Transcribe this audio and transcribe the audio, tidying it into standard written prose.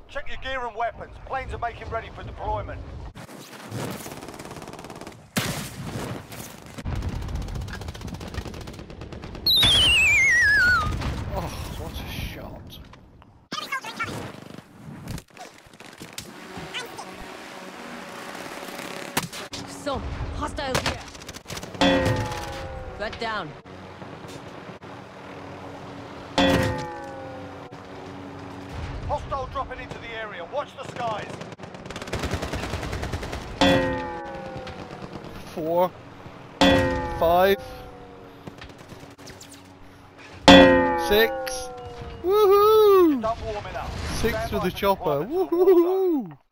Check your gear and weapons. Planes are making ready for deployment. Oh, what a shot. So, hostile here. Threat down. Hostile dropping into the area. Watch the skies. 4, 5, 6. Woohoo! Start warming up. 6 Stand with by the for chopper. deployment to the war zone. Woohoo!